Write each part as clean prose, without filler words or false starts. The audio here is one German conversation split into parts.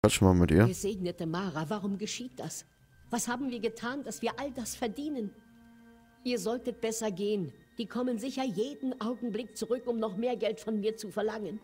Quatsch mal mit ihr. Gesegnete Mara, warum geschieht das? Was haben wir getan, dass wir all das verdienen? Ihr solltet besser gehen. Die kommen sicher jeden Augenblick zurück, um noch mehr Geld von mir zu verlangen.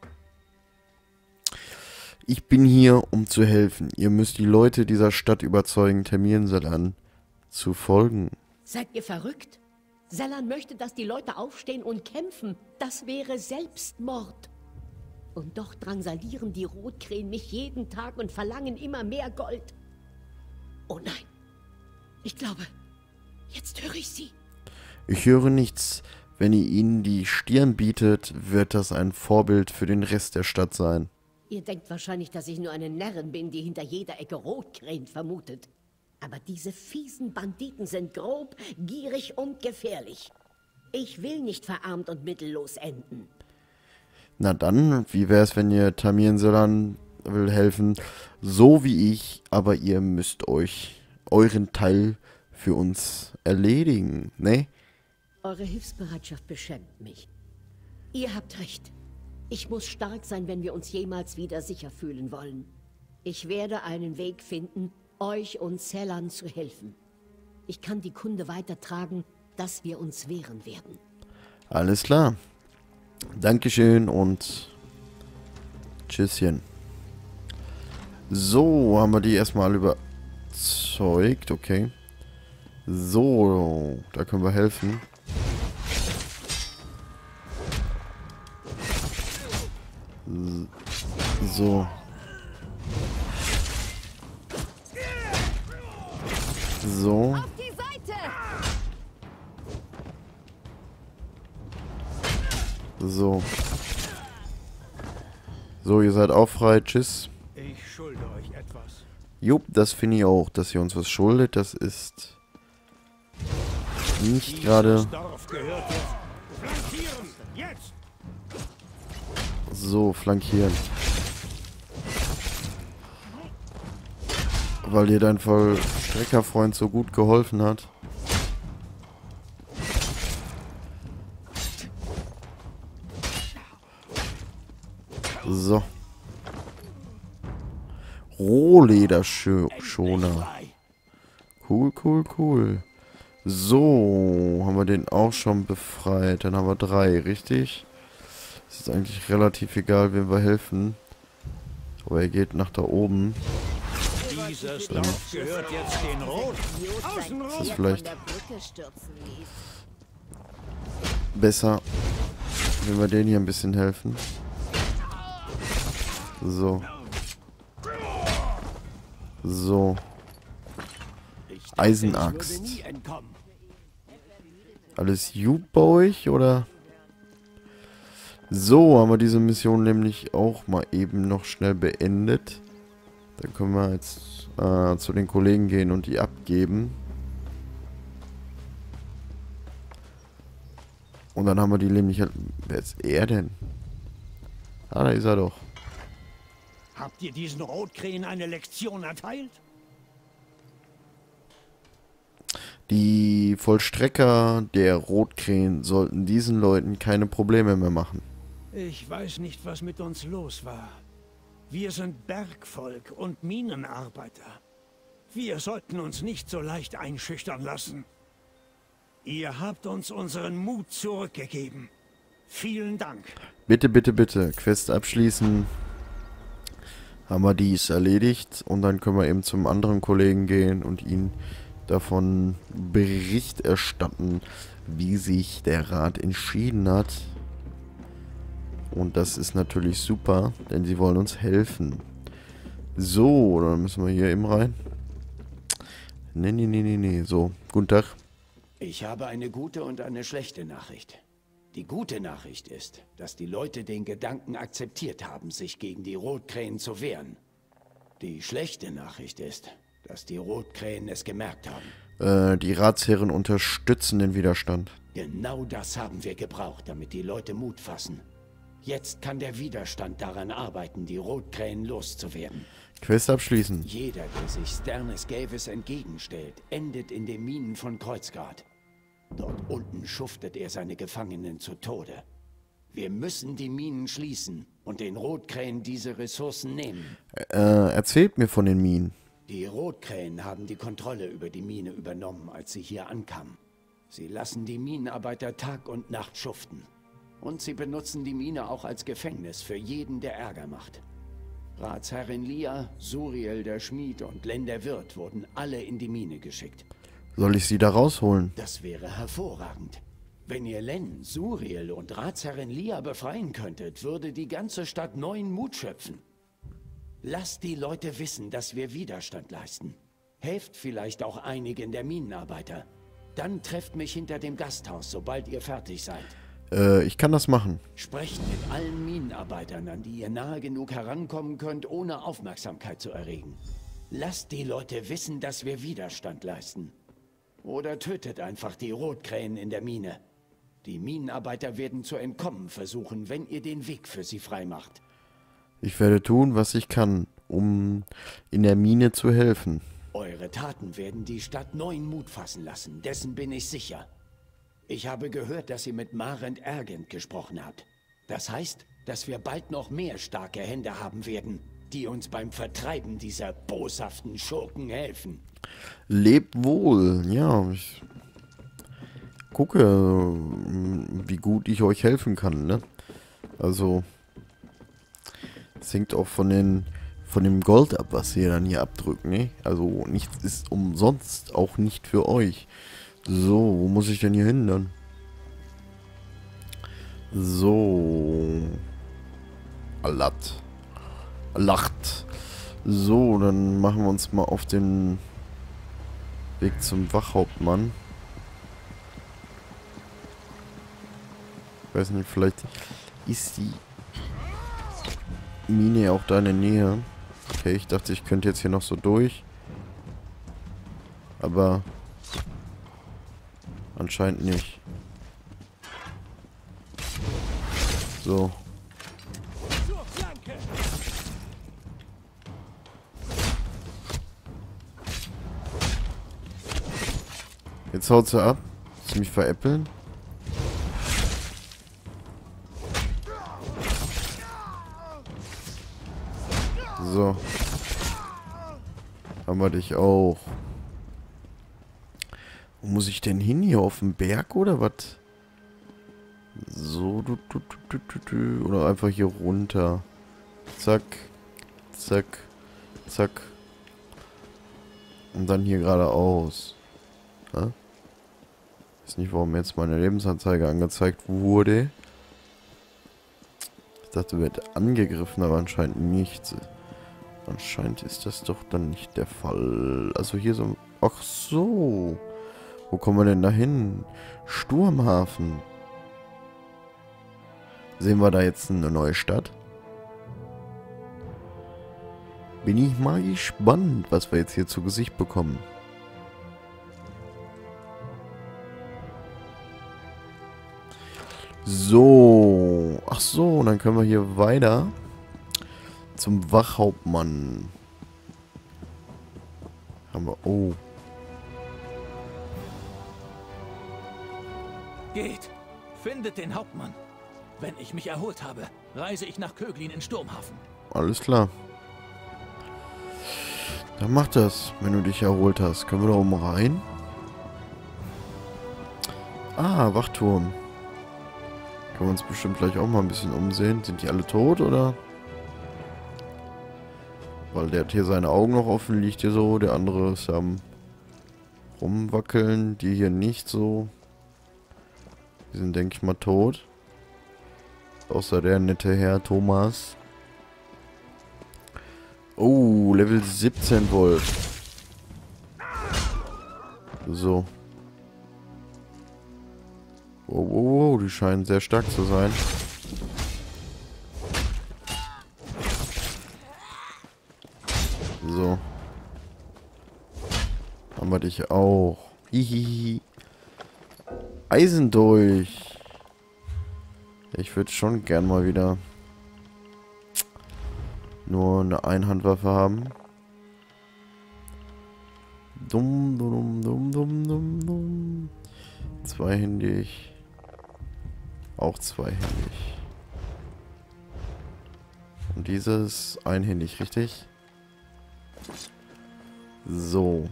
Ich bin hier, um zu helfen. Ihr müsst die Leute dieser Stadt überzeugen, Tamir Selan zu folgen. Seid ihr verrückt? Selan möchte, dass die Leute aufstehen und kämpfen. Das wäre Selbstmord. Und doch drangsalieren die Rotkrähen mich jeden Tag und verlangen immer mehr Gold. Oh nein. Ich glaube, jetzt höre ich sie. Ich höre nichts. Wenn ihr ihnen die Stirn bietet, wird das ein Vorbild für den Rest der Stadt sein. Ihr denkt wahrscheinlich, dass ich nur eine Närrin bin, die hinter jeder Ecke Rotkrähen vermutet. Aber diese fiesen Banditen sind grob, gierig und gefährlich. Ich will nicht verarmt und mittellos enden. Na dann, wie wär's, wenn ihr Tamir Selan will helfen, so wie ich, aber ihr müsst euch euren Teil für uns erledigen, ne? Eure Hilfsbereitschaft beschämt mich. Ihr habt recht. Ich muss stark sein, wenn wir uns jemals wieder sicher fühlen wollen. Ich werde einen Weg finden, euch und Selan zu helfen. Ich kann die Kunde weitertragen, dass wir uns wehren werden. Alles klar. Dankeschön und tschüsschen. So, haben wir die erstmal überzeugt. Okay. So, da können wir helfen. So. So. Auf die Seite! So. So, ihr seid auch frei. Tschüss. Ich schulde euch etwas. Jupp, das finde ich auch, dass ihr uns was schuldet. Das ist nicht gerade Das Dorf gehört jetzt. Flankieren! Jetzt! so flankieren. Weil dir dein Vollstreckerfreund so gut geholfen hat. So. Rohlederschoner. Cool, cool, cool. So, haben wir den auch schon befreit. Dann haben wir 3, richtig? Es ist eigentlich relativ egal, wem wir helfen. Aber er geht nach da oben. Dieses Dorf gehört jetzt den Roten. Das ist vielleicht besser, wenn wir denen hier ein bisschen helfen. So. So. Eisenaxt. Alles gut bei euch, oder? So, haben wir diese Mission nämlich auch mal eben noch schnell beendet. Dann können wir jetzt zu den Kollegen gehen und die abgeben. Und dann haben wir die nämlich halt... Wer ist er denn? Ah, da ist er doch. Habt ihr diesen Rotkrähen eine Lektion erteilt? Die Vollstrecker der Rotkrähen sollten diesen Leuten keine Probleme mehr machen. Ich weiß nicht, was mit uns los war. Wir sind Bergvolk und Minenarbeiter. Wir sollten uns nicht so leicht einschüchtern lassen. Ihr habt uns unseren Mut zurückgegeben. Vielen Dank. Bitte, bitte, bitte. Quest abschließen. Haben wir dies erledigt. Und dann können wir eben zum anderen Kollegen gehen und ihn davon Bericht erstatten, wie sich der Rat entschieden hat. Und das ist natürlich super, denn sie wollen uns helfen. So, dann müssen wir hier eben rein. Nee. So, guten Tag. Ich habe eine gute und eine schlechte Nachricht. Die gute Nachricht ist, dass die Leute den Gedanken akzeptiert haben, sich gegen die Rotkrähen zu wehren. Die schlechte Nachricht ist, dass die Rotkrähen es gemerkt haben. Die Ratsherren unterstützen den Widerstand. Genau das haben wir gebraucht, damit die Leute Mut fassen. Jetzt kann der Widerstand daran arbeiten, die Rotkrähen loszuwerden. Quest abschließen. Jeder, der sich Sternes Gavis entgegenstellt, endet in den Minen von Kreuzgrad. Dort unten schuftet er seine Gefangenen zu Tode. Wir müssen die Minen schließen und den Rotkrähen diese Ressourcen nehmen. Erzählt mir von den Minen. Die Rotkrähen haben die Kontrolle über die Mine übernommen, als sie hier ankamen. Sie lassen die Minenarbeiter Tag und Nacht schuften. Und sie benutzen die Mine auch als Gefängnis für jeden, der Ärger macht. Ratsherrin Lia, Suriel der Schmied und Len der Wirt wurden alle in die Mine geschickt. Soll ich sie da rausholen? Das wäre hervorragend. Wenn ihr Len, Suriel und Ratsherrin Lia befreien könntet, würde die ganze Stadt neuen Mut schöpfen. Lasst die Leute wissen, dass wir Widerstand leisten. Helft vielleicht auch einigen der Minenarbeiter. Dann trefft mich hinter dem Gasthaus, sobald ihr fertig seid. Ich kann das machen. Sprecht mit allen Minenarbeitern, an die ihr nahe genug herankommen könnt, ohne Aufmerksamkeit zu erregen. Lasst die Leute wissen, dass wir Widerstand leisten. Oder tötet einfach die Rotkrähen in der Mine. Die Minenarbeiter werden zu entkommen versuchen, wenn ihr den Weg für sie freimacht. Ich werde tun, was ich kann, um in der Mine zu helfen. Eure Taten werden die Stadt neuen Mut fassen lassen, dessen bin ich sicher. Ich habe gehört, dass ihr mit Marend Ergent gesprochen habt. Das heißt, dass wir bald noch mehr starke Hände haben werden, die uns beim Vertreiben dieser boshaften Schurken helfen. Lebt wohl, ja. Ich gucke, wie gut ich euch helfen kann, ne? Also, es hängt auch von dem Gold ab, was ihr dann hier abdrückt, ne? Also, nichts ist umsonst, auch nicht für euch. So, wo muss ich denn hier hin dann? So. Alat. Lacht. So, dann machen wir uns mal auf den Weg zum Wachhauptmann. Ich weiß nicht, vielleicht ist die Mine auch da in der Nähe. Okay, ich dachte, ich könnte jetzt hier noch so durch. Aber anscheinend nicht. So. Jetzt haut sie ab. Willst du mich veräppeln? So. Haben wir dich auch. Wo muss ich denn hin? Hier auf dem Berg oder was? So. Oder einfach hier runter. Zack. Zack. Zack. Und dann hier geradeaus. Ja? Ich weiß nicht, warum jetzt meine Lebensanzeige angezeigt wurde. Ich dachte, wird angegriffen, aber anscheinend nicht. Anscheinend ist das doch dann nicht der Fall. Also hier so... Ach so. Wo kommen wir denn da hin? Sturmhafen. Sehen wir da jetzt eine neue Stadt? Bin ich mal gespannt, was wir jetzt hier zu Gesicht bekommen. So. Ach so, und dann können wir hier weiter zum Wachhauptmann. Haben wir... Oh. Geht. Findet den Hauptmann. Wenn ich mich erholt habe, reise ich nach Köglin in Sturmhafen. Alles klar. Dann mach das, wenn du dich erholt hast. Können wir da oben rein? Ah, Wachturm. Können wir uns bestimmt gleich auch mal ein bisschen umsehen. Sind die alle tot, oder? Weil der hat hier seine Augen noch offen, liegt hier so. Der andere ist am Rumwackeln. Die hier nicht so. Die sind, denke ich mal, tot. Außer der nette Herr Thomas. Oh, Level 17 Volt. So. Wow, wow, wow, die scheinen sehr stark zu sein. So. Haben wir dich auch. Hihihi. Eisendolch. Ich würde schon gern mal wieder nur eine Einhandwaffe haben. Dumm, dumm, dumm, dumm, dumm, dumm. Zweihändig. Auch zweihändig. Und dieses einhändig, richtig? So.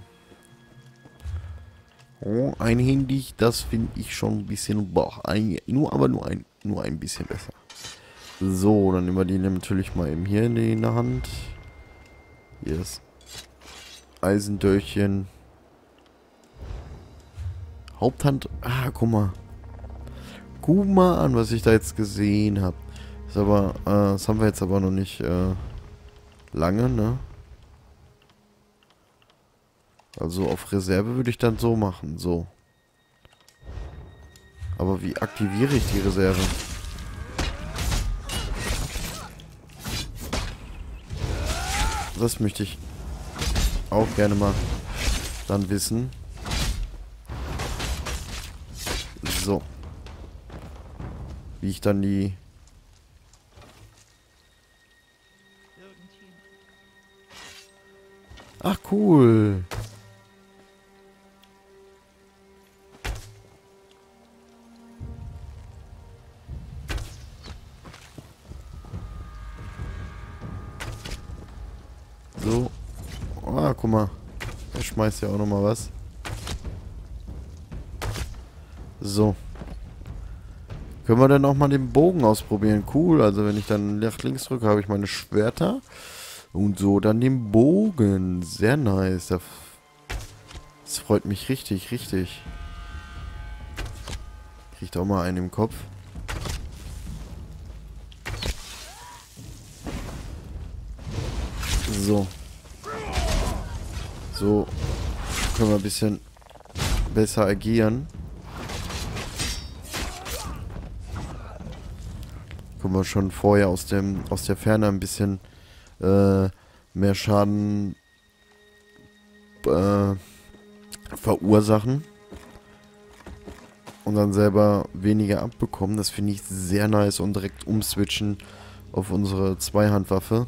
Oh, einhändig, das finde ich schon ein bisschen... Boah, nur ein bisschen besser. So, dann nehmen wir die natürlich mal eben hier in die Hand. Hier ist Eisendörrchen. Haupthand. Ah, guck mal. Guck mal an, was ich da jetzt gesehen habe. Ist aber, das haben wir jetzt aber noch nicht lange, ne? Also auf Reserve würde ich dann so machen, so. Aber wie aktiviere ich die Reserve? Das möchte ich auch gerne mal dann wissen. So. Wie ich dann die... Ach, cool. So. Ah, guck mal. Er schmeißt ja auch noch mal was. So. Können wir dann auch mal den Bogen ausprobieren. Cool. Also wenn ich dann nach links drücke, habe ich meine Schwerter. Und so dann den Bogen. Sehr nice. Das freut mich richtig, richtig. Kriegt auch mal einen im Kopf. So. So können wir ein bisschen besser agieren. Können wir schon vorher aus der Ferne ein bisschen mehr Schaden verursachen. Und dann selber weniger abbekommen. Das finde ich sehr nice. Und direkt umswitchen auf unsere Zweihandwaffe.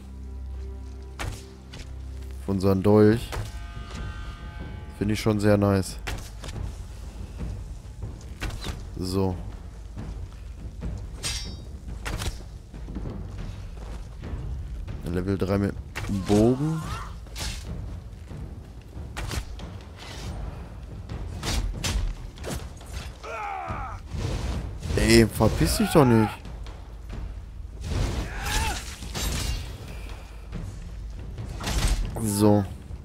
Auf unseren Dolch. Finde ich schon sehr nice. So. Level 3 mit Bogen. Ey, verpiss dich doch nicht. So.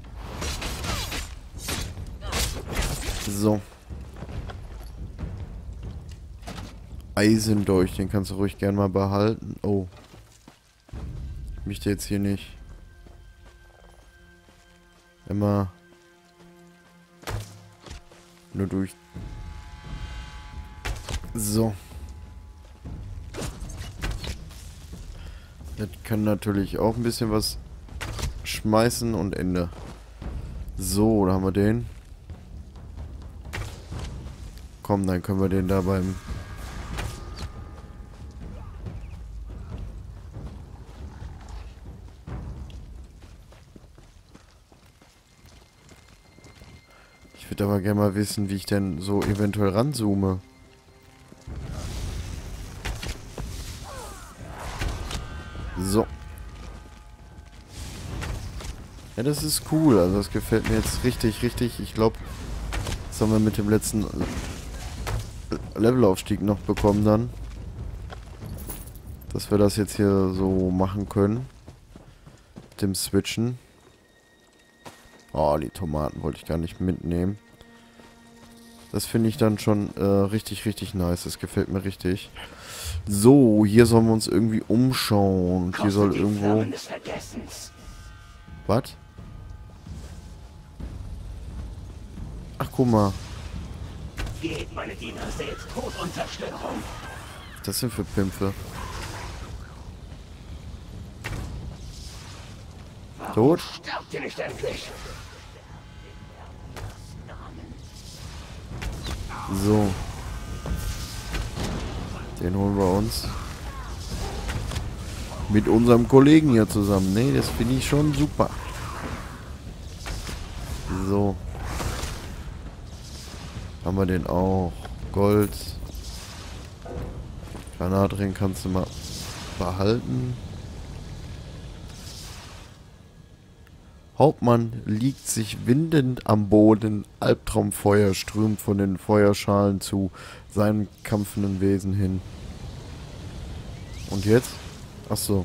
So. Eisendolch, den kannst du ruhig gern mal behalten. Oh. Ich möchte jetzt hier nicht immer nur durch. So. Das kann natürlich auch ein bisschen was schmeißen und Ende. So, da haben wir den. Komm, dann können wir den da beim... Ich würde aber gerne mal wissen, wie ich denn so eventuell ranzoome. So. Ja, das ist cool. Also das gefällt mir jetzt richtig, richtig. Ich glaube, das haben wir mit dem letzten Levelaufstieg noch bekommen dann. Dass wir das jetzt hier so machen können. Mit dem Switchen. Oh, die Tomaten wollte ich gar nicht mitnehmen. Das finde ich dann schon richtig, richtig nice. Das gefällt mir richtig. So, hier sollen wir uns irgendwie umschauen. Und hier soll irgendwo... Was? Ach, guck mal. Geht, meine Diener, seht Tod und Zerstörung. Was ist das denn für Pimpfe? Tot? Sterbt ihr nicht endlich? So. Den holen wir uns. Mit unserem Kollegen hier zusammen. Ne, das finde ich schon super. So. Haben wir den auch. Gold. Granatring kannst du mal behalten. Hauptmann liegt sich windend am Boden. Albtraumfeuer strömt von den Feuerschalen zu seinem kampfenden Wesen hin. Und jetzt? Achso.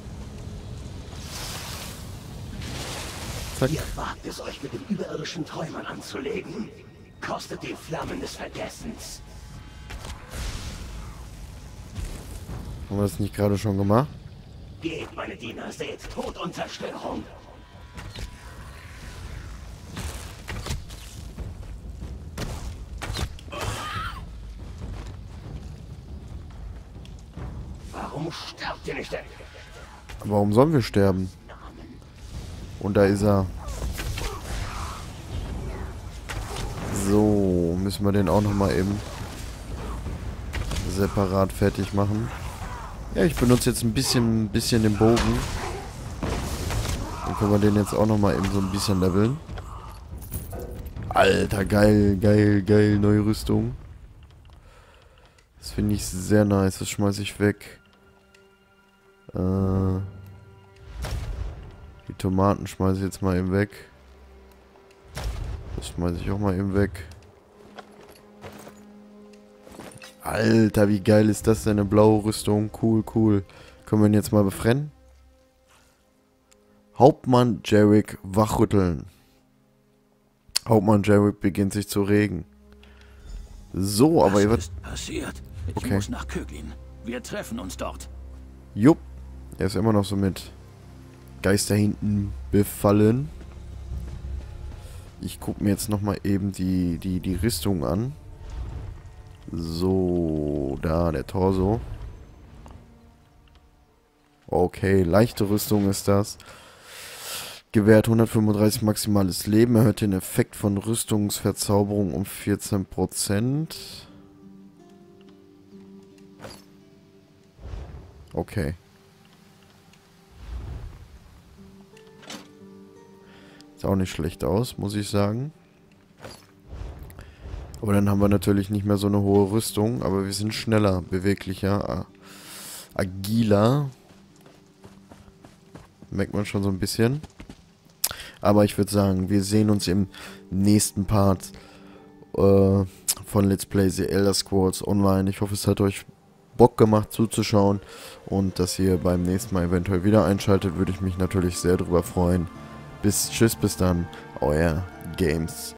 Zack. Ihr wagt es, euch mit den überirdischen Träumern anzulegen. Kostet die Flammen des Vergessens. Haben wir das nicht gerade schon gemacht? Geht, meine Diener, seht Tod und Zerstörung. Warum sterbt ihr nicht denn? Warum sollen wir sterben? Und da ist er. So, müssen wir den auch nochmal eben separat fertig machen. Ja, ich benutze jetzt ein bisschen den Bogen. Dann können wir den jetzt auch nochmal eben so ein bisschen leveln. Alter, geil, geil, geil, neue Rüstung. Das finde ich sehr nice, das schmeiße ich weg. Die Tomaten schmeiße ich jetzt mal eben weg. Das schmeiße ich auch mal eben weg. Alter, wie geil ist das denn? Eine blaue Rüstung. Cool, cool. Können wir ihn jetzt mal befrennen? Hauptmann Jarek wachrütteln. Hauptmann Jarek beginnt sich zu regen. So, aber ihr Was wird... ist passiert? Ich Okay. muss nach Köglin. Wir treffen uns dort. Jupp. Er ist immer noch so mit Geister hinten befallen. Ich gucke mir jetzt nochmal eben die Rüstung an. So, da, der Torso. Okay, leichte Rüstung ist das. Gewährt 135 maximales Leben. Erhöht den Effekt von Rüstungsverzauberung um 14%. Okay. Sieht auch nicht schlecht aus, muss ich sagen. Aber dann haben wir natürlich nicht mehr so eine hohe Rüstung. Aber wir sind schneller, beweglicher, agiler. Merkt man schon so ein bisschen. Aber ich würde sagen, wir sehen uns im nächsten Part von Let's Play The Elder Scrolls Online. Ich hoffe, es hat euch Bock gemacht zuzuschauen. Und dass ihr beim nächsten Mal eventuell wieder einschaltet, würde ich mich natürlich sehr drüber freuen. Tschüss, bis dann. Euer Games.